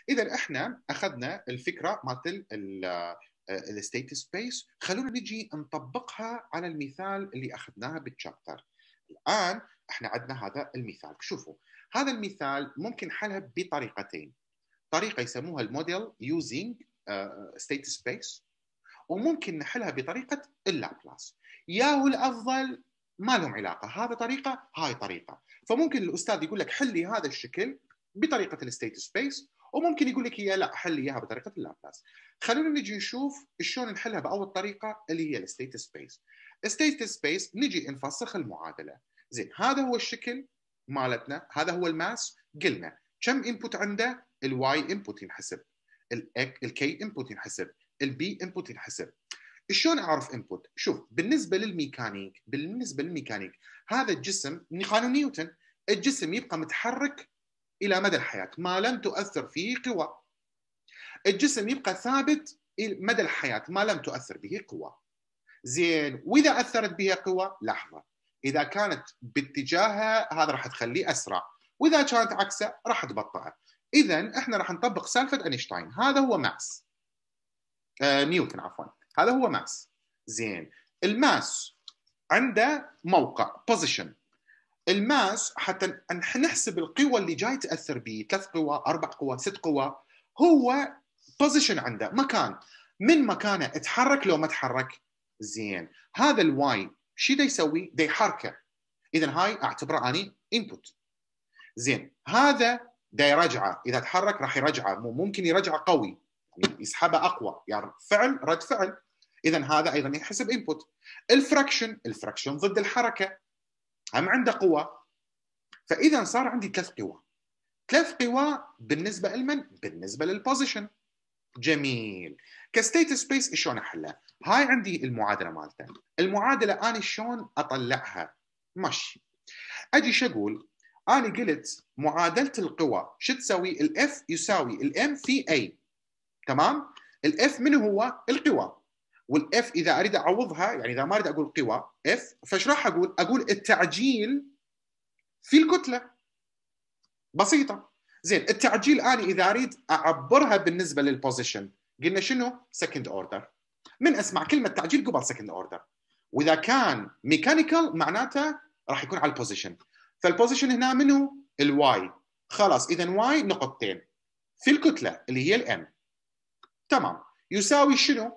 اذا احنا اخذنا الفكره مالت الستيت سبيس، خلونا نجي نطبقها على المثال اللي اخذناه بالشابتر. الان احنا عندنا هذا المثال، شوفوا هذا المثال ممكن حلها بطريقتين. طريقه يسموها الموديل يوزينج ستيت سبيس، وممكن نحلها بطريقه اللابلاس. ياهو الافضل ما لهم علاقه، هذا طريقه هاي طريقه. فممكن الاستاذ يقول لك حل لي هذا الشكل بطريقه الستيت سبيس، وممكن يقول لك هي لا حل لي اياها بطريقه اللابلاس. خلونا نجي نشوف شلون نحلها باول طريقه اللي هي الستيت سبيس. الستيت سبيس نجي نفسخ المعادله. زين، هذا هو الشكل مالتنا، هذا هو الماس. قلنا كم انبوت عنده؟ الواي انبوت ينحسب، الكي انبوت ينحسب، البي انبوت ينحسب. شلون اعرف انبوت؟ شوف، بالنسبه للميكانيك هذا الجسم من قانون نيوتن، الجسم يبقى متحرك الى مدى الحياه ما لم تؤثر فيه قوى. الجسم يبقى ثابت مدى الحياه ما لم تؤثر به قوى. زين، واذا اثرت به قوى، لحظه، اذا كانت باتجاهها هذا راح تخليه اسرع، واذا كانت عكسه راح تبطئه. اذا احنا راح نطبق سالفه اينشتاين، هذا هو ماس، نيوتن عفوا، هذا هو ماس. زين، الماس عنده موقع بوزيشن. الماس حتى نحسب القوى اللي جاي تاثر به، 3 قوى 4 قوى 6 قوى، هو بوزيشن عنده مكان، من مكانه اتحرك لو ما تحرك. زين، هذا الواي شو دا يسوي؟ دا يحركه. اذا هاي اعتبره اني انبوت. زين، هذا دا يرجعه، اذا تحرك راح يرجعه، ممكن يرجعه قوي، يعني يسحبه اقوى، يعني فعل رد فعل. اذا هذا ايضا يحسب انبوت. الفراكشن ضد الحركه، هم عنده قوه. فاذا صار عندي 3 قوى. 3 قوى بالنسبه لمن؟ بالنسبه للبوزيشن. جميل. كستيت سبيس شلون احلها؟ هاي عندي المعادله مالته. المعادله انا شلون اطلعها؟ ماشي، اجي شو اقول؟ انا قلت معادله القوى شو تسوي؟ الاف يساوي الام في اي. تمام؟ الاف من هو؟ القوى. والاف اذا اريد اعوضها، يعني اذا ما اريد اقول قوى اف، فايش راح اقول؟ اقول التعجيل في الكتله. بسيطه. زين، التعجيل انا اذا اريد اعبرها بالنسبه للبوزيشن، قلنا شنو؟ سكند اوردر. من اسمع كلمه تعجيل قبل سكند اوردر. واذا كان ميكانيكال معناته راح يكون على البوزيشن. فالبوزيشن هنا منه؟ الواي. خلاص، اذا واي نقطتين في الكتله اللي هي الام. تمام. يساوي شنو؟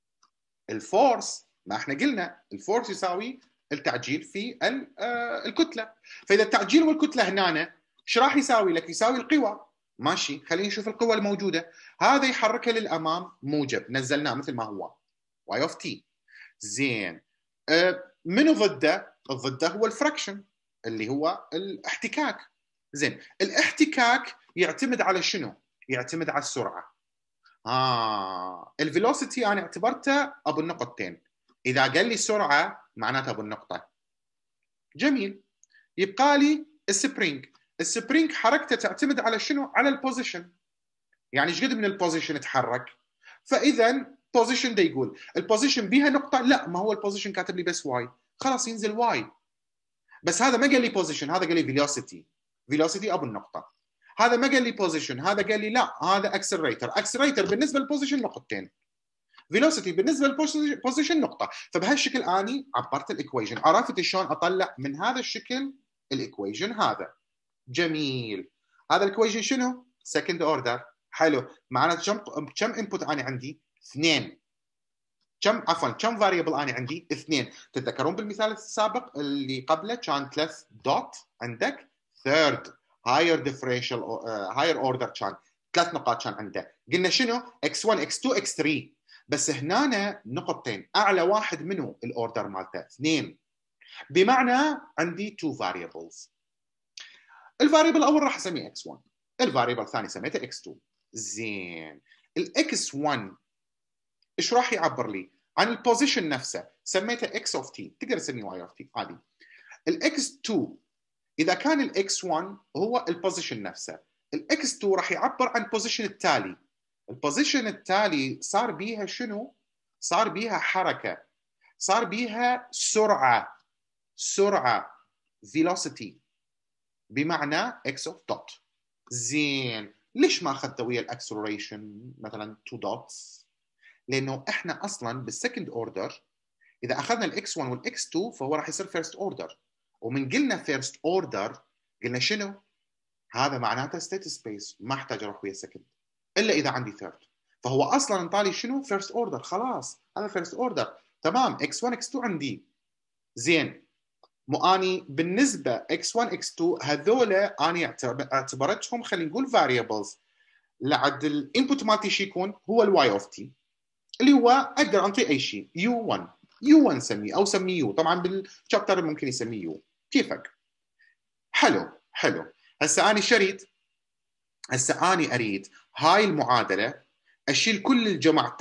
الفورس. ما احنا قلنا الفورس يساوي التعجيل في الكتله. فاذا التعجيل والكتله هنا ايش راح يساوي لك؟ يساوي القوى. ماشي، خلينا نشوف القوى الموجوده. هذا يحركها للامام موجب، نزلناه مثل ما هو، واي اوف تي. زين، منو ضده؟ ضده هو الفراكشن اللي هو الاحتكاك. زين، الاحتكاك يعتمد على شنو؟ يعتمد على السرعه. الفيلوسيتي انا اعتبرته ابو النقطتين، اذا قال لي سرعه معناته ابو النقطه. جميل. يبقى لي السبرينج. السبرينج حركته تعتمد على شنو؟ على البوزيشن. يعني ايش قد من البوزيشن تحرك؟ فاذا بوزيشن ده يقول البوزيشن بيها نقطه، لا ما هو البوزيشن كاتب لي بس واي، خلاص ينزل واي. بس هذا ما قال لي بوزيشن، هذا قال لي فيلوسيتي. فيلوسيتي ابو النقطه. هذا ما قال لي بوزيشن، هذا قال لي لا هذا اكسلريتر. اكسلريتر بالنسبه للبوزيشن نقطتين، فيلوسيتي بالنسبه للبوزيشن نقطه. فبهالشكل اني عبرت الايكويشن، عرفت شلون اطلع من هذا الشكل الايكويشن هذا. جميل. هذا الايكويشن شنو؟ سكند اوردر. حلو. معناته كم انبوت انا عندي؟ 2. كم فاريبل انا عندي؟ 2. تتذكرون بالمثال السابق اللي قبله كان 3 دوت عندك، ثيرد هاير ديفرنشال هاير اوردر كان 3 نقاط كان عنده. قلنا شنو؟ x1 x2 x3. بس هنا نقطتين، اعلى واحد منه الاوردر مالته 2، بمعنى عندي 2 variables. الفاريبل الاول راح اسميه x1، الفاريبل الثاني سميته x2. زين، الاx1 ايش راح يعبر لي؟ عن البوزيشن نفسه، سميته x of t، تقدر تسميه y of t عادي. الاx2 اذا كان الاx1 هو البوزيشن نفسه، الاx2 راح يعبر عن البوزيشن التالي. البوزيشن التالي صار بيها شنو؟ صار بيها حركه، صار بيها سرعه velocity، بمعنى x of dot. زين، ليش ما اخذت ويا الاكسلريشن مثلا 2 دوتس؟ لانه احنا اصلا بالسكند اوردر اذا اخذنا الاكس 1 والاكس 2 فهو راح يصير فيرست اوردر، ومن قلنا فيرست اوردر قلنا شنو؟ هذا معناته ستيت سبيس، ما احتاج اروح ويا سكند الا اذا عندي ثيرد. فهو اصلا انطالي شنو؟ فيرست اوردر، خلاص هذا فيرست اوردر. تمام، اكس 1 اكس 2 عندي. زين، مو اني بالنسبه اكس 1 اكس 2 هذولا اني اعتبرتهم خلينا نقول فاريبلز، لعد الانبوت مالتي شو يكون؟ هو الواي اوف تي، اللي هو اقدر انطي اي شيء، يو 1 يو 1 سميه او سميه يو، طبعا بالشابتر ممكن يسميه يو، كيفك. حلو حلو. هسه اني شريت، هسه اني اريد هاي المعادله اشيل كل جماعه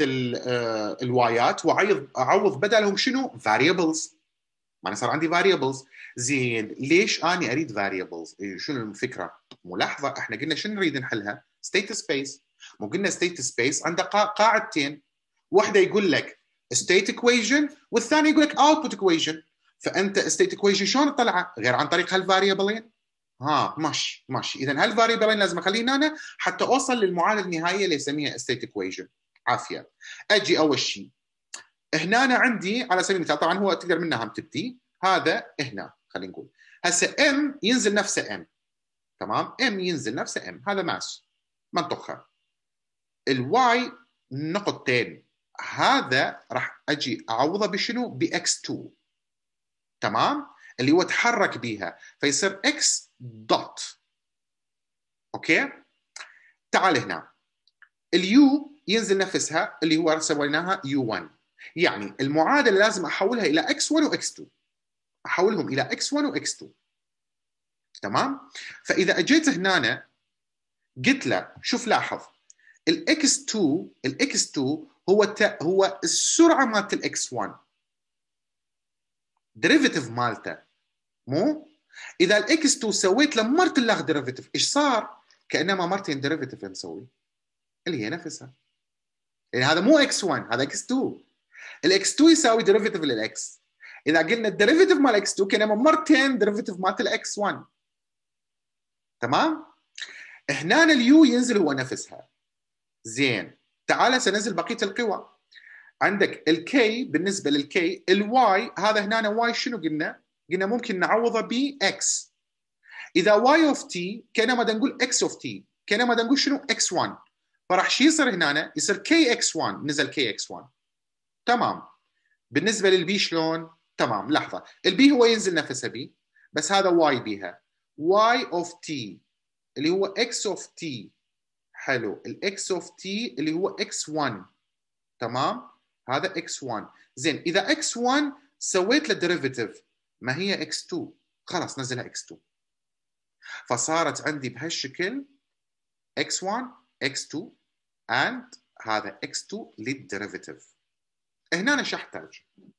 الوايات واعوض بدلهم شنو؟ فاريبلز. ما انا صار عندي فاريبلز. زين، ليش اني اريد فاريبلز؟ شنو الفكره؟ ملاحظه احنا قلنا شنو نريد نحلها؟ ستيت سبيس. مو قلنا ستيت سبيس عنده قاعدتين، واحده يقول لك ستيت ايكويشن والثانيه يقول لك اوتبوت ايكويشن. فانت ستيت ايكويشن شلون تطلعها غير عن طريق هالفاريبلين؟ ماشي ماشي. اذا هالفاريبلين لازم اخليه هنا حتى اوصل للمعادله النهائيه اللي يسميها ستيت ايكويشن. عافيه. اجي اول شيء هنا أنا عندي على سبيل المثال، طبعا هو تقدر منها هم تبدي، هذا هنا خلينا نقول هسه ام ينزل نفسه ام، تمام، ام ينزل نفسه ام، هذا ماس منطقها. الواي نقطتين، هذا راح اجي اعوضه بشنو؟ باكس 2، تمام، اللي هو تحرك بيها فيصير اكس دوت. اوكي، تعال هنا اليو ينزل نفسها اللي هو سويناها يو 1، يعني المعادله لازم احولها الى اكس 1 واكس 2، احولهم الى اكس 1 واكس 2، تمام. فاذا اجيت هنا قلت له شوف لاحظ الاكس 2، الاكس 2 هو السرعه مالت الاكس 1، ديريفيتيف مالته، مو اذا الاكس 2 سويت له مرت الاخ ديريفيتيف ايش صار؟ كانما مرتين ديريفيتيف نسوي اللي هي نفسها، يعني هذا مو اكس 1 هذا اكس 2. الاكس 2 يساوي ديريفيتيف للاكس، اذا قلنا الديريفيتيف مال اكس 2 كانما مرتين ديريفيتيف مالت الاكس 1، تمام. هنا اليو ينزل هو نفسها. زين، تعال سننزل بقيه القوى. عندك الكي، بالنسبه للكي الواي هذا هنا واي شنو قلنا؟ قلنا ممكن نعوضه باكس. اذا واي اوف تي كانما نقول اكس اوف تي، كانما نقول شنو؟ اكس 1، فراح شو يصير هنا؟ يصير كي اكس 1، نزل كي اكس 1، تمام. بالنسبه للبي شلون؟ تمام، لحظه، البي هو ينزل نفسه بي، بس هذا واي بيها، واي اوف تي اللي هو اكس اوف تي. حلو، الاكس اوف تي اللي هو اكس 1، تمام، هذا اكس 1. زين، اذا اكس 1 سويت له ديريفيتيف ما هي اكس 2، خلاص نزلها اكس 2، فصارت عندي بهالشكل اكس 1 اكس 2 and هذا اكس 2 للديريفيتيف. هنا انا شو احتاج؟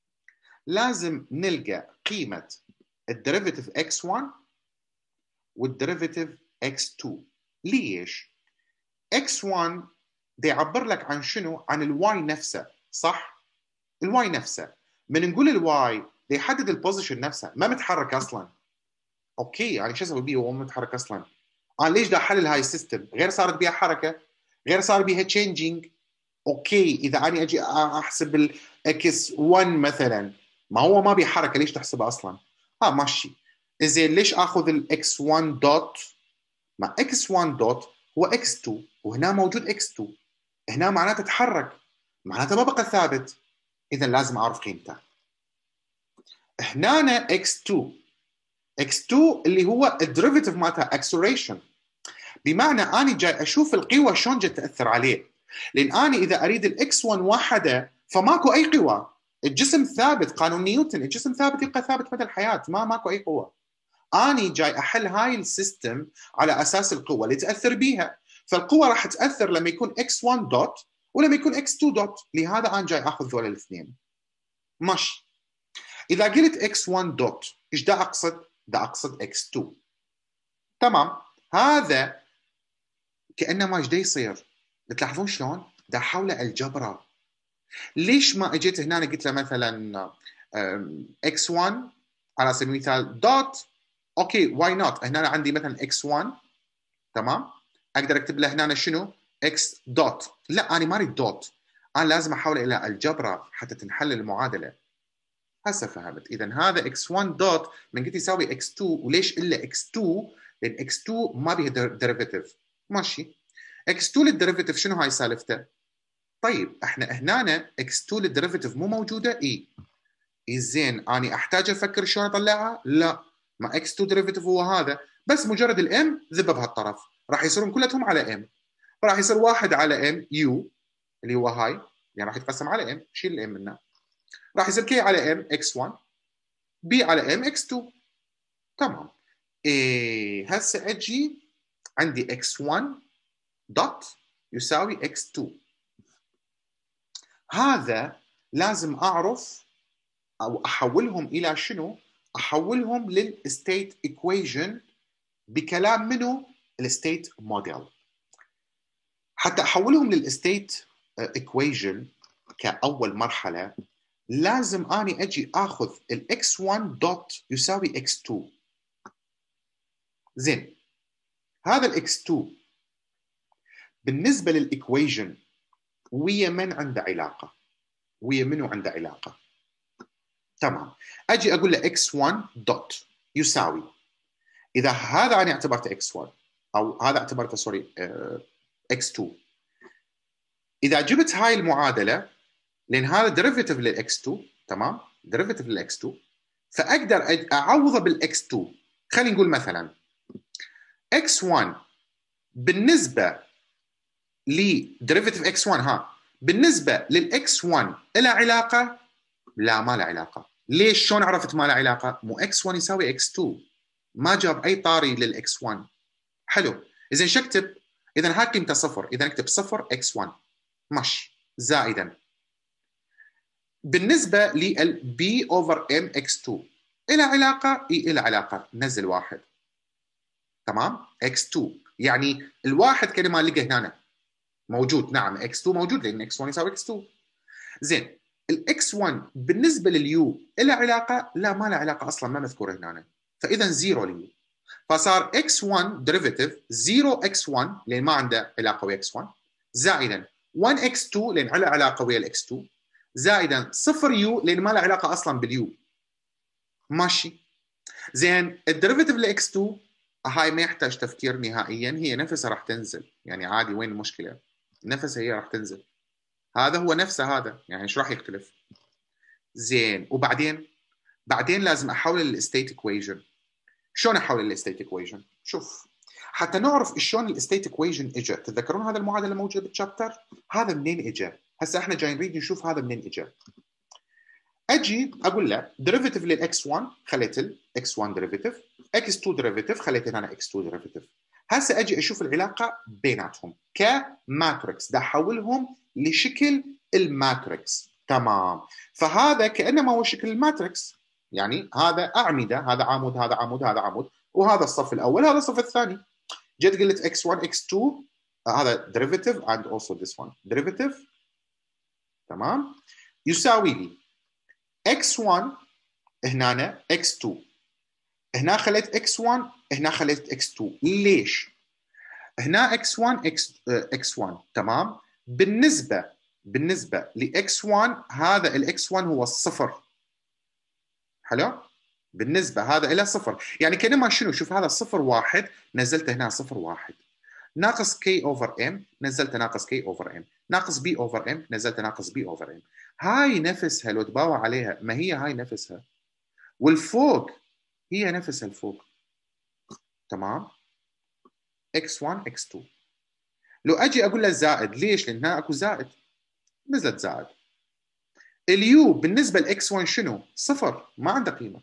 لازم نلقى قيمه الديريفيتيف اكس 1 والديريفيتيف اكس 2. ليش؟ اكس 1 دي يعبر لك عن شنو؟ عن الواي نفسه، صح؟ الواي نفسه، من نقول الواي دي يحدد البوزيشن نفسه، ما متحرك اصلا. اوكي، يعني شو اسوي بيه وهو متحرك اصلا؟ انا ليش دا احلل هاي السيستم؟ غير صارت بيها حركه، غير صار بيها تشينجينج. اوكي، اذا انا اجي احسب الاكس 1 مثلا، ما هو ما بيه حركه، ليش تحسبها اصلا؟ ماشي. زين، ليش اخذ الاكس 1 دوت؟ مع اكس 1 دوت هو اكس 2 وهنا موجود اكس 2، هنا معناته تحرك، معناته ما بقى ثابت، اذا لازم اعرف قيمته. هنا اكس 2، اكس 2 اللي هو الديريفيتيف مالتها اكسلريشن، بمعنى اني جاي اشوف القوى شلون جت تاثر عليه، لان اني اذا اريد الاكس 1 وحده فماكو اي قوى، الجسم ثابت، قانون نيوتن، الجسم ثابت يبقى ثابت مدى الحياه، ماكو اي قوه. اني جاي احل هاي السيستم على اساس القوه اللي تاثر بيها، فالقوه راح تاثر لما يكون اكس 1 دوت ولما يكون اكس 2 دوت، لهذا انا جاي اخذ ذول الاثنين. ماشي. اذا قلت اكس 1 دوت ايش دا اقصد؟ دا اقصد اكس 2، تمام. هذا كانما ايش دا يصير؟ بتلاحظون شلون؟ دا حوله الجبره. ليش ما اجيت هنا قلت له مثلا اكس 1 على سبيل المثال دوت، اوكي واي نوت، هنا عندي مثلا اكس 1، تمام، اقدر اكتب له هنا شنو؟ اكس دوت. لا انا ما اريد دوت، انا لازم احول الى الجبره حتى تنحل المعادله. هسه فهمت. اذا هذا x1 دوت من قلت يساوي x2. وليش الا x2؟ لان x2 ما بيها ديريفيتيف. ماشي. x2 للديريفيتيف شنو هاي سالفته؟ طيب احنا هنا x2 للديريفيتيف مو موجوده. اي زين اني احتاج افكر شلون اطلعها؟ لا، ما x2 ديريفيتيف هو هذا، بس مجرد الام ذبه بهالطرف راح يصيرون كلهم على ام. راح يصير 1 على ام يو اللي هو هاي، يعني راح يتقسم على ام، شيل الام منه. راح يصير كي على ام x1 بي على ام x2. تمام. إيه هسه اجي عندي x1 دوت يساوي x2. هذا لازم اعرف او احولهم الى شنو؟ احولهم للستيت ايكويشن بكلام منو؟ الستيت موديل. حتى احولهم للستيت ايكويشن كاول مرحله لازم اني اجي اخذ الاكس 1 دوت يساوي اكس 2. زين هذا الاكس 2 بالنسبه للايكويشن ويا من عنده علاقه؟ ويا منو عنده علاقه؟ تمام. اجي اقول له اكس 1 دوت يساوي، اذا هذا انا اعتبرته اكس 1 او هذا اعتبرته سوري اكس 2، اذا جبت هاي المعادله لان هذا ديريفيتيف للاكس 2، تمام، ديريفيتيف للاكس 2، فاقدر اعوضه بالاكس 2. خلينا نقول مثلا اكس 1 بالنسبه لديريفيتيف اكس 1 ها بالنسبه للاكس 1 له علاقه؟ لا ما له علاقه. ليش؟ شلون عرفت ما له علاقه؟ مو اكس 1 يساوي اكس 2، ما جاب اي طاري للاكس 1. حلو. اذا شو اكتب؟ اذا هاي قيمته صفر، اذا اكتب صفر اكس 1 ماشي زائدا بالنسبه للبي اوفر ام اكس 2 الى علاقه؟ اي الى علاقه، نزل واحد. تمام. اكس 2 يعني الواحد كلمه لقى هنا موجود، نعم اكس 2 موجود لان اكس 1 يساوي اكس 2. زين الاكس 1 بالنسبه لليو الى علاقه؟ لا ما له علاقه اصلا، ما مذكوره هنا، فاذا زيرو ليو. فصار اكس 1 ديريفيتيف 0 اكس 1 لان ما عنده علاقه ويا اكس 1 زائدا 1 اكس 2 لان له علاقه ويا الاكس 2 زائدا 0 يو لان ما له علاقه اصلا باليو. ماشي. زين الديريفيتيف لاكس 2 هاي ما يحتاج تفكير نهائيا، هي نفسها راح تنزل، يعني عادي وين المشكله؟ نفسها هي راح تنزل، هذا هو نفسه هذا، يعني ايش راح يختلف؟ زين بعدين لازم احول الستيت ايكويشن. شلون احول الستيت ايكويشن؟ شوف حتى نعرف شلون الستيت ايكويشن اجى. تتذكرون هذا المعادله الموجوده بالشابتر؟ هذا منين اجى؟ هسه احنا جايين نريد نشوف هذا منين اجى. اجي اقول له ديريفيتيف للاكس 1 خليت الاكس 1 ديريفيتيف، اكس 2 ديريفيتيف خليت هنا اكس 2 ديريفيتيف. هسه اجي اشوف العلاقه بيناتهم كماتريكس، دا احولهم لشكل الماتريكس. تمام. فهذا كانما هو شكل الماتريكس، يعني هذا اعمده، هذا عمود هذا عمود هذا عمود، وهذا الصف الاول هذا الصف الثاني. جيت قلت x1 x2 هذا derivative and also this one derivative. تمام. يساوي لي x1 هنا x2، هنا خليت x1 هنا خليت x2. ليش؟ هنا x1 x1 تمام. بالنسبه لx1 هذا الاx1 هو الصفر. حلو. بالنسبه هذا الى صفر، يعني كانما شنو؟ شوف هذا صفر واحد نزلته هنا صفر واحد، ناقص k اوفر m نزلته ناقص k اوفر m، ناقص b اوفر m نزلته ناقص b اوفر m. هاي نفسها لو تباوع عليها، ما هي هاي نفسها، والفوق هي نفسها الفوق. تمام. x1 x2. لو اجي اقول له زائد، ليش؟ لان هنا اكو زائد، نزلت زائد. اليو بالنسبه لاكس 1 شنو؟ صفر، ما عنده قيمه.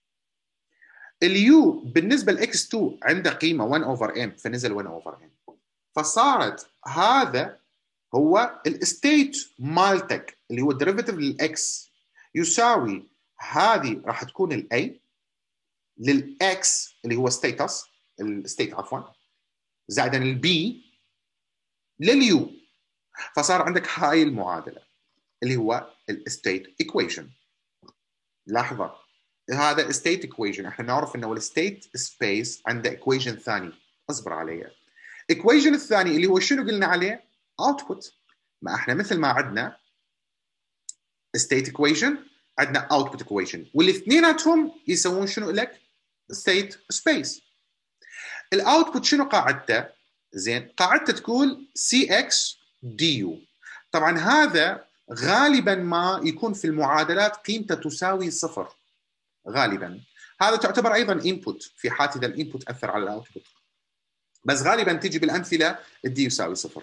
اليو بالنسبه لاكس 2 عنده قيمه 1 اوفر ام، فنزل 1 اوفر ام. فصارت هذا هو الستيت مالتك اللي هو الديريفيتيف للاكس يساوي هذه راح تكون الاي للاكس اللي هو ستيتس الستيت عفوا زائدا البي لليو. فصار عندك هاي المعادله اللي هو الستيت ايكويشن. لحظه، هذا ستيت ايكويشن، احنا نعرف انه الستيت سبيس عنده ايكويشن ثاني، اصبر علي. ايكويشن الثاني اللي هو شنو قلنا عليه؟ اوتبوت. ما احنا مثل ما عندنا ستيت ايكويشن عندنا اوتبوت ايكويشن، والاثنيناتهم يسوون شنو لك؟ ستيت سبيس. الاوتبوت شنو قاعدته؟ زين، قاعدته تقول سي اكس دي يو. طبعا هذا غالبا ما يكون في المعادلات قيمته تساوي صفر غالبا. هذا تعتبر ايضا انبوت في حالة اذا الانبوت اثر على الاوتبوت، بس غالبا تيجي بالامثله الدي يساوي صفر.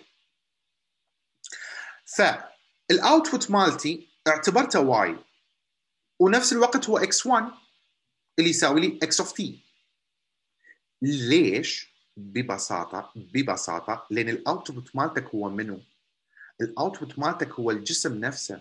فالاوتبوت مالتي اعتبرته واي، ونفس الوقت هو x1 اللي يساوي لي x of t. ليش؟ ببساطه لان الاوتبوت مالتك هو منو؟ الاوتبوت مالتك هو الجسم نفسه.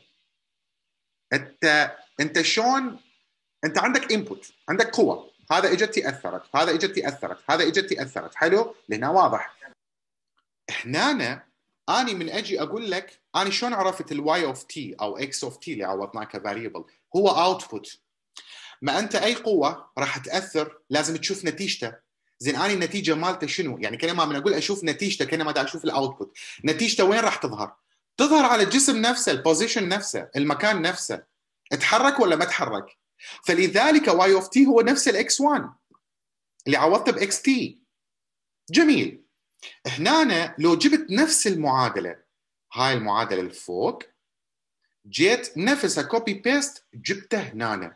انت شلون؟ انت عندك انبوت، عندك قوه، هذا اجت اثرت، هذا اجت اثرت، هذا اجت اثرت. حلو؟ لهنا واضح. هنا اني من اجي اقول لك اني شلون عرفت الواي اوف تي او اكس اوف تي اللي عوضناه كفاريبل هو اوتبوت. ما انت اي قوه راح تاثر لازم تشوف نتيجته. زين، اني النتيجه مالته شنو؟ يعني كلمه من اقول اشوف نتيجته كانما دا اشوف الاوتبوت. نتيجته وين راح تظهر؟ تظهر على الجسم نفسه، البوزيشن نفسه، المكان نفسه، اتحرك ولا ما اتحرك. فلذلك واي اوف تي هو نفس الاكس 1 اللي عوضته باكس تي. جميل. هنا لو جبت نفس المعادله، هاي المعادله اللي فوق، جيت نفسها كوبي بيست جبته هنا.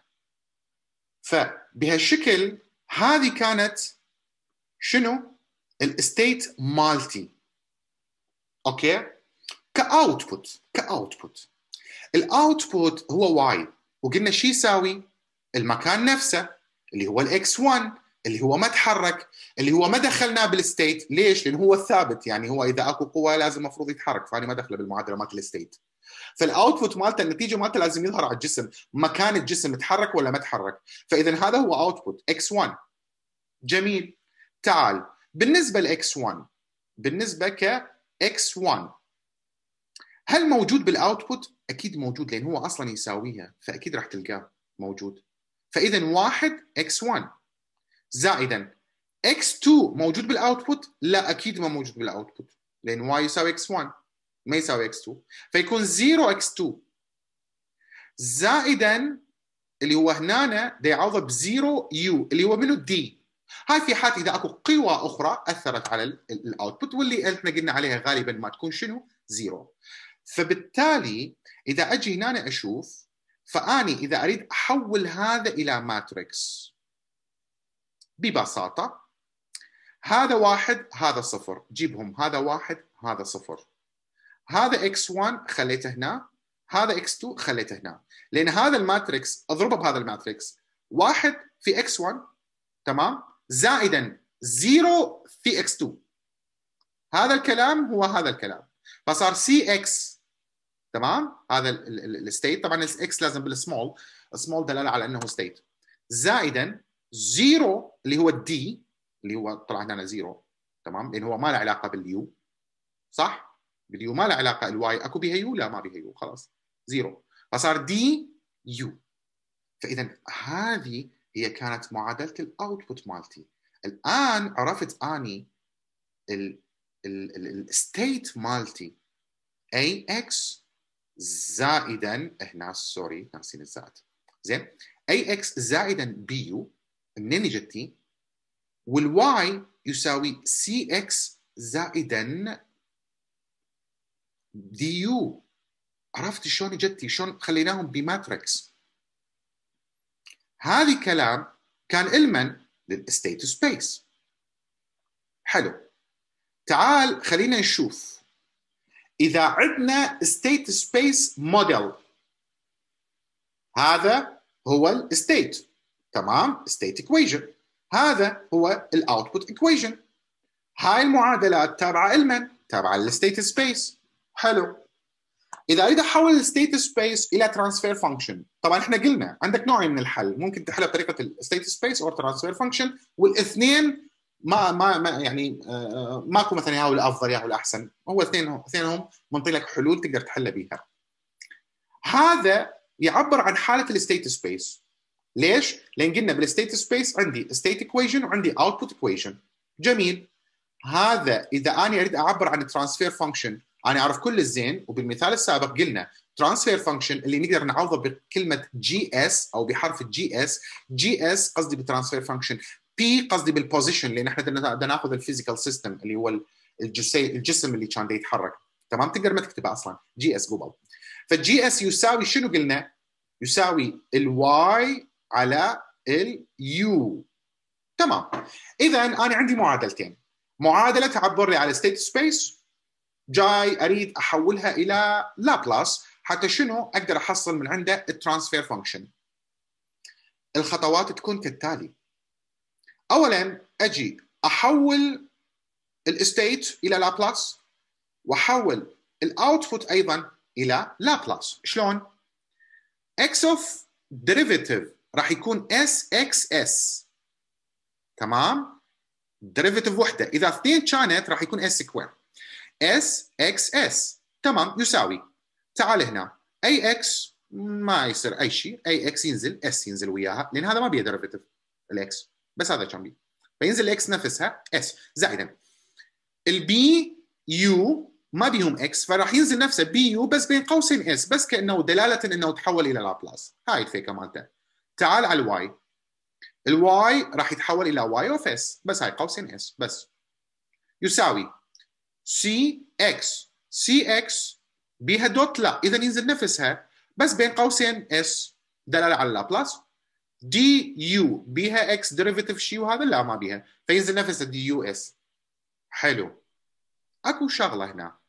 فبهالشكل هذه كانت شنو؟ الستيت مالتي. اوكي؟ كاوتبوت الاوتبوت هو واي، وقلنا شو يساوي؟ المكان نفسه اللي هو الاكس 1 اللي هو ما تحرك، اللي هو ما دخلناه بالستيت. ليش؟ لان هو ثابت، يعني هو اذا اكو قوه لازم المفروض يتحرك، فانا ما دخله بالمعادله مالت الستيت. فالاوتبوت مالته النتيجه مالته لازم يظهر على الجسم، مكان الجسم تحرك ولا ما تحرك. فاذا هذا هو اوتبوت اكس 1. جميل. تعال بالنسبه لاكس 1، بالنسبه كاكس 1 هل موجود بالاوتبوت؟ اكيد موجود، لان هو اصلا يساويها، فاكيد راح تلقاه موجود. فاذا 1 اكس 1 زائدا اكس 2 موجود بالاوتبوت؟ لا، اكيد ما موجود بالاوتبوت، لان واي يساوي اكس 1 ما يساوي اكس 2. فيكون 0 اكس 2 زائدا اللي هو هنا دا يعوض ب 0 يو اللي هو منه دي. هاي في حال اذا اكو قوى اخرى اثرت على الاوتبوت، واللي احنا قلنا عليها غالبا ما تكون شنو؟ 0. فبالتالي اذا اجي هنا اشوف، فاني اذا اريد احول هذا الى ماتريكس ببساطه، هذا واحد هذا صفر، جيبهم، هذا واحد هذا صفر، هذا x1 خليته هنا، هذا x2 خليته هنا، لان هذا الماتريكس اضربه بهذا الماتريكس، واحد في x1 تمام زائدا 0 في x2. هذا الكلام هو هذا الكلام، فصار cx تمام. هذا الستيت، طبعا الاكس لازم بالسمول، سمول دلاله على انه ستيت، زائدا 0 اللي هو الدي اللي هو طلع هنا 0 تمام، لان هو ما له علاقه باليو، صح؟ باليو ما له علاقه، الواي اكو بها يو؟ لا ما بها يو، خلاص 0، فصار دي يو. فاذا هذه هي كانت معادله الاوتبوت مالتي. الان عرفت اني الستيت مالتي اي اكس زائدا هنا، سوري ناسين الزائد، زين، اي اكس زائدا بي يو منين اجتي؟ والواي يساوي سي اكس زائدا دي يو. عرفت شلون اجتي؟ شلون خليناهم بماتريكس؟ هذه كلام كان علما للستيت سبيس. حلو. تعال خلينا نشوف اذا عندنا ستيت سبيس موديل. هذا هو الستيت تمام، ستيت ايكويشن، هذا هو الاوتبوت ايكويشن. هاي المعادلات تابعه علما، تابعه للستيت سبيس. حلو. اذا اريد احول الستيت سبيس الى ترانسفير فانكشن، طبعا احنا قلنا عندك نوعين من الحل، ممكن تحلها بطريقه الستيت سبيس او ترانسفير فانكشن، والاثنين ما يعني ماكو مثلا يا هو الافضل يا هو الاحسن، هو اثنينهم منطي لك حلول تقدر تحل بيها. هذا يعبر عن حاله الستيت سبيس. ليش؟ لان قلنا بالستيت سبيس عندي ستيت ايكويشن وعندي اوتبوت ايكويشن. جميل. هذا اذا انا اريد اعبر عن ترانسفير فانكشن، انا اعرف كل الزين، وبالمثال السابق قلنا ترانسفير فانكشن اللي نقدر نعوضه بكلمه جي اس او بحرف الجي اس. جي اس قصدي بالترانسفير فانكشن، بي قصدي بالبوزيشن، لان احنا بدنا ناخذ الفيزيكال سيستم اللي هو الجسم اللي كان يتحرك. تمام، تقدر ما تكتبها اصلا جي اس جوجل. فالجي اس يساوي شنو قلنا؟ يساوي الواي على اليو. تمام. اذا انا عندي معادلتين، معادله تعبر لي على ستيت سبيس، جاي اريد احولها الى لابلاس حتى شنو اقدر احصل من عنده الترانسفير فانكشن. الخطوات تكون كالتالي. اولا اجي احول الستيت الى لابلاس، واحول الاوتبوت ايضا الى لابلاس. شلون؟ اكس اوف ديريفيتيف راح يكون اس اكس اس. تمام، ديريفيتيف وحده، اذا اثنين كانت راح يكون اس سكوير. اس اكس اس تمام يساوي، تعال هنا اي اكس ما يصير اي شيء، اي اكس ينزل اس ينزل وياها، لان هذا ما بيه ديريفيتيف الاكس، بس هذا كان بيه، فينزل الاكس نفسها اس زائدا البي يو ما بيهم اكس، فراح ينزل نفسه بي يو بس بين قوسين اس، بس كانه دلاله انه تحول الى لابلاس. هاي الفكره مالته. تعال على الواي، الواي راح يتحول الى واي اوف اس، بس هاي قوسين اس بس، يساوي سي اكس. سي اكس بيها دوت لا، اذا ينزل نفسها بس بين قوسين اس دلاله على لابلاس. دي يو بيها اكس ديريفيتيف شي، وهذا لا ما بيها، فينزل نفسه دي يو اس. حلو. اكو شغله هنا،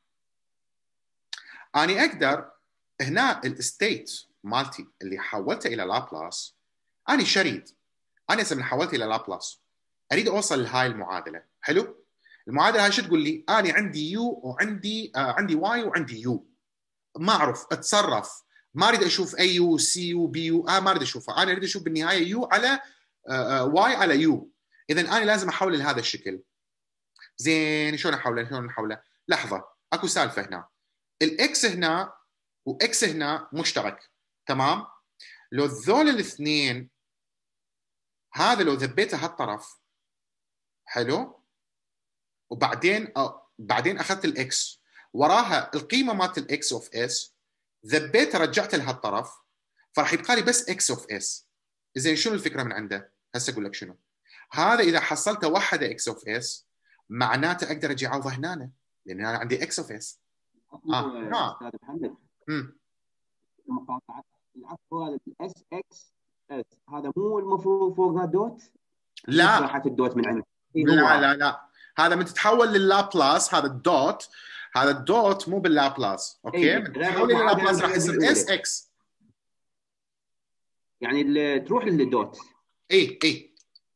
اني اقدر هنا الستيت مالتي اللي حولته الى لابلاس، اني شريد، انا هسه من حولته الى لابلاس اريد اوصل لهاي المعادله. حلو. المعادله هاي شو تقول لي؟ انا عندي يو وعندي عندي واي وعندي يو، ما اعرف اتصرف، ما اريد اشوف اي يو سي يو بي يو، ما اريد اشوفها، انا اريد اشوف بالنهايه يو على واي على يو. اذا انا لازم احوله لهذا الشكل. زين شلون احوله؟ شلون نحوله؟ لحظه، اكو سالفه هنا. الاكس هنا واكس هنا مشترك، تمام؟ لو ذول الاثنين، هذا لو ذبيته هالطرف، حلو، وبعدين بعدين اخذت الاكس وراها القيمه مالت الاكس اوف اس، ذبيته رجعته لهالطرف، فراح يبقى لي بس اكس اوف اس. زين شنو الفكره من عنده؟ هسه اقول لك شنو. هذا اذا حصلته وحده اكس اوف اس معناته اقدر اجي اعوضه هنا، لان انا عندي اكس اوف اس. استاذ محمد، امم مقاطعة العفو، هذا الاس اكس اس هذا مو المفروض فوقها دوت؟ لا راحت الدوت من عندك. لا هذا من تتحول لللابلاس، هذا الدوت، هذا الدوت مو باللابلاس، اوكي؟ من تتحول لللابلاس راح يصير اس اكس، يعني تروح للدوت. اي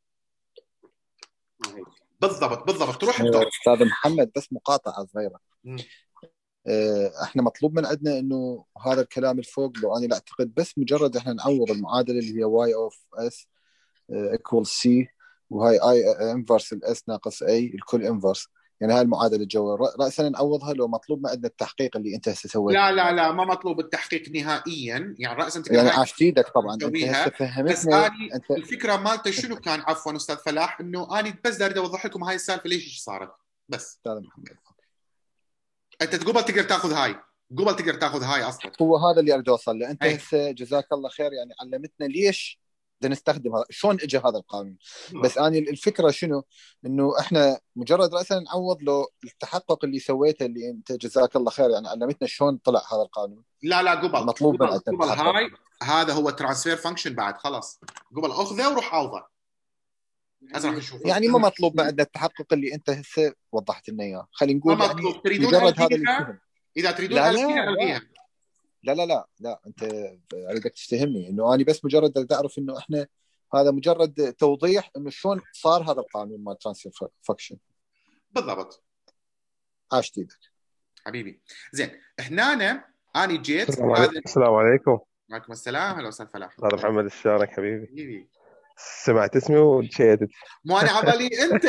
بالضبط تروح الدوت. استاذ محمد بس مقاطعه صغيره. احنا مطلوب من عندنا انه هذا الكلام الفوق، لو انا لا اعتقد بس مجرد احنا نعوض المعادله اللي هي واي اوف اس ايكوال سي، وهاي اي انفرس الاس ناقص اي الكل انفرس، يعني هاي المعادله جوا راسا نعوضها، لو مطلوب من عندنا التحقيق اللي انت هسه سويته. لا ما مطلوب التحقيق نهائيا، يعني راسا تقدر يعني هاي عاشت ايدك طبعا، انت تسويها، هسه بس فهمتني اني انت. الفكره مالته شنو كان عفوا استاذ فلاح، انه اني بس اريد اوضح لكم هاي السالفه ليش صارت بس. استاذ محمد انت قبل تقدر تاخذ هاي، قبل تقدر تاخذ هاي اصلا. هو هذا اللي اريد اوصل له. انت أي. هسه جزاك الله خير، يعني علمتنا ليش بدنا نستخدم هذا، شلون اجى هذا القانون. بس انا الفكره شنو، انه احنا مجرد راسا نعوض له التحقق اللي سويته، اللي انت جزاك الله خير يعني علمتنا شلون طلع هذا القانون. لا قبل مطلوب من عندنا قبل التحقق. هاي، هذا هو ترانسفير فانكشن بعد خلاص، قبل اخذه وروح عوضه. هسه راح نشوف. يعني ما مطلوب من عندنا التحقق اللي انت هسه وضحت لنا اياه، خلينا نقول ما يعني مطلوب، تريدون مجرد هذا اللي الغيها؟ يفهم. اذا تريدون لا الغيها الغيها. لا انت اريدك تفتهمني انه انا بس مجرد تعرف انه احنا هذا مجرد توضيح انه شلون صار هذا القانون مال ترانسفير فانكشن. بالضبط. عاشت ايدك حبيبي. زين هنا انا جيت السلام عليكم. وعليكم السلام، هلا وسهلا فلاح. هذا محمد الشارك حبيبي. حبيبي سمعت اسمي وشيدت. مو انا عبالي انت.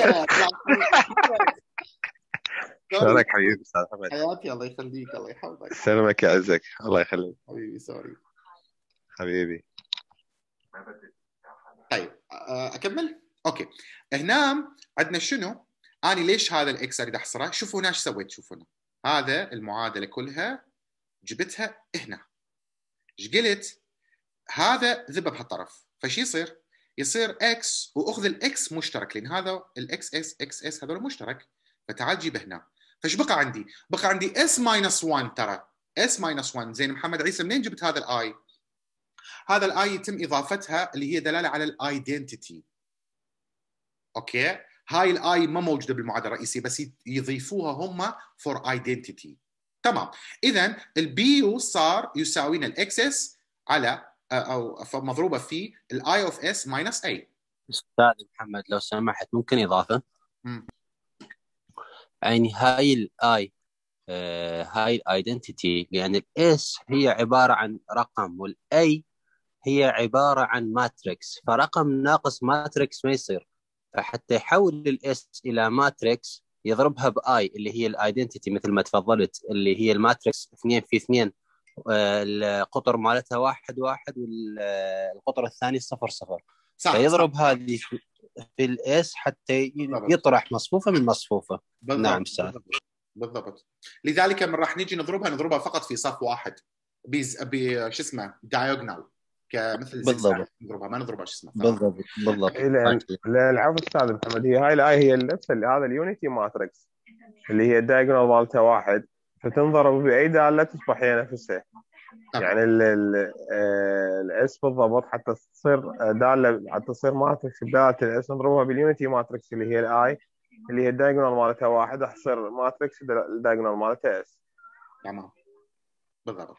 شارك حبيبي استاذ محمد. حياتي الله يخليك، الله يحفظك. سلامك يعزك، الله يخليك حبيبي سوري حبيبي. طيب اكمل. اوكي هنا عندنا شنو؟ أنا ليش هذا الإكس أريد أحصره؟ شوفوا هنا إيش سويت. شوفوا هنا هذا المعادلة كلها جبتها هنا. إيش قلت؟ هذا ذبه بهالطرف، فشي يصير؟ يصير اكس واخذ الاكس مشترك، لان هذا الاكس اس اكس اس هذول مشترك، فتعال جيب هنا. فايش بقى عندي؟ بقى عندي اس ماينس 1. ترى اس ماينس 1. زين محمد عيسى منين جبت هذا الاي؟ هذا الاي يتم اضافتها اللي هي دلاله على الايدنتيتي. اوكي، هاي الاي ما موجوده بالمعادله الرئيسيه بس يضيفوها هم فور ايدنتيتي. تمام. اذا البي يو صار يساوينا الاكس اس على او مضروبه في الاي اوف اس ماينس اي. استاذ محمد لو سمحت ممكن اضافه؟ يعني هاي الاي هاي الايدنتيتي، لان الاس هي عباره عن رقم والاي هي عباره عن ماتريكس، فرقم ناقص ماتريكس ما يصير. فحتى يحول الاس الى ماتريكس يضربها باي اللي هي الايدنتيتي مثل ما تفضلت، اللي هي الماتريكس 2 في 2، القطر مالتها 1 1 والقطر الثاني 0 0. فيضرب هذه في الاس حتى يطرح مصفوفه من مصفوفه. بالضبط. نعم استاذ بالضبط. لذلك من راح نيجي نضربها فقط في صف واحد شو اسمه دايجونال، كمثل بالضبط. نضربها ما نضربها شو اسمه. بالضبط. العفو استاذ محمد، هي هاي الاي هي نفس هذا اليونيتي ماتريكس اللي هي الدايجونال مالتها 1، فتنضرب باي داله تصبح هي نفسها. يعني الاس بالضبط حتى تصير داله، حتى تصير ماتريكس بداله الاس نضربها باليونيتي ماتريكس اللي هي الاي اللي هي الدايجونال مالتها 1 راح تصير ماتريكس الدايجونال مالتها اس. تمام بالضبط.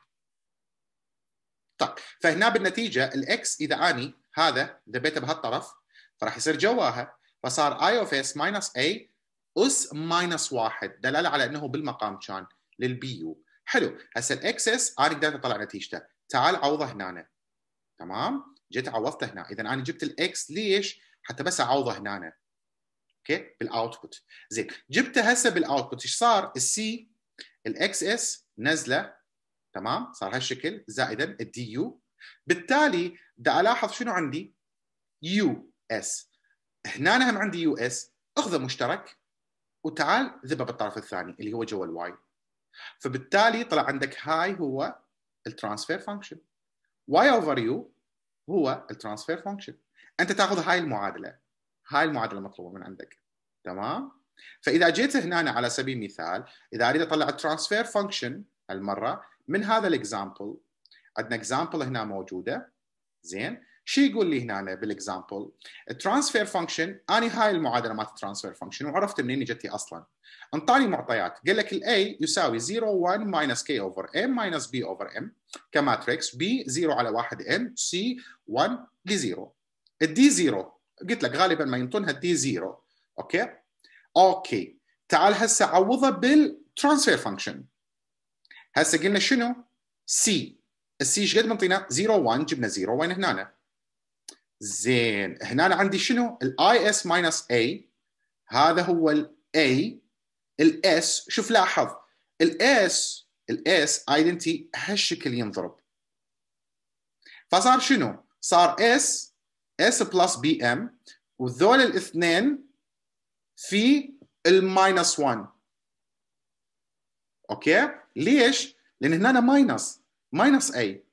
طيب فهنا بالنتيجه الاكس اذا اني هذا ذبيته بهالطرف فراح يصير جواها، فصار اي اوف اس ماينس اي اس ماينس 1 دلاله على انه بالمقام كان للبي يو. حلو. هسه الاكس اس انا قدرت اطلع نتيجته. تعال عوضه هنا. تمام، جيت عوضته هنا. اذا انا جبت الاكس ليش؟ حتى بس اعوضه هنا. اوكي بالاوتبوت. زين جبته هسه بالاوتبوت ايش صار؟ السي الاكس اس نزله. تمام، صار هالشكل زائدا الدي يو. بالتالي بدي الاحظ شنو عندي؟ يو اس. هنا أنا هم عندي يو اس، اخذه مشترك وتعال ذبه بالطرف الثاني اللي هو جوا الواي. فبالتالي طلع عندك هاي هو الترانسفير فانكشن. واي اوفر يو هو الترانسفير فانكشن. انت تاخذ هاي المعادله، هاي المعادله المطلوبه من عندك. تمام. فاذا جيت هنا على سبيل المثال اذا اريد اطلع الترانسفير فانكشن هالمره من هذا الاكزامبل، عندنا اكزامبل هنا موجوده. زين شو يقول لي هنا بالاكزامبل؟ الترانسفير فانكشن، اني هاي المعادله مالت الترانسفير فانكشن وعرفت منين جتي اصلا. انطاني معطيات، قال لك الاي يساوي 0 1 ماينس كي اوفر ام ماينس بي اوفر ام كماتريكس، بي 0 على 1 ام، سي 1 ل0. الدي 0 قلت لك غالبا ما ينطونها الدي 0. اوكي تعال هسه عوضها بالترانسفير فانكشن. هسه قلنا شنو؟ سي. السي ايش قد منطينا؟ 0 1، جبنا 0 وين هنا؟ زين هنا عندي شنو؟ الاي اس ماينس اي، هذا هو الاي. الاس شوف لاحظ الاس ايدنتي هالشكل ينضرب، فصار شنو؟ صار اس بلس بي ام وذول الاثنين في الماينس 1. اوكي ليش؟ لان هنا ماينس اي.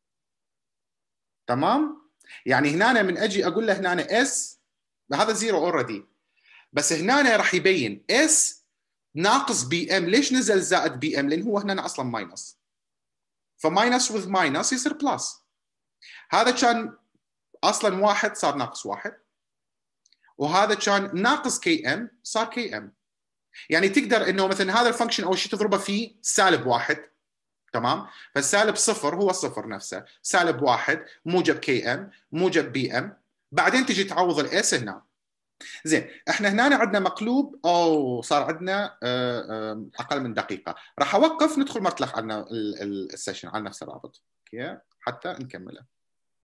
تمام، يعني هنا من اجي اقول له هنا اس هذا 0 اوريدي، بس هنا راح يبين اس ناقص بي ام. ليش نزل زائد بي ام؟ لان هو هنا اصلا ماينس، فماينس وذ ماينس يصير بلس. هذا كان اصلا 1 صار ناقص 1، وهذا كان ناقص كي ام صار كي ام. يعني تقدر انه مثلا هذا الفانكشن اول شيء تضربه فيه سالب 1. تمام، فالسالب 0 هو الصفر نفسه، سالب 1 موجب كي ام موجب بي ام، بعدين تجي تعوض الاس هنا. زين احنا هنا عندنا مقلوب او صار عندنا اقل من دقيقه. راح اوقف ندخل مرتلخ عنا السيشن على نفس الرابط اوكي حتى نكمله.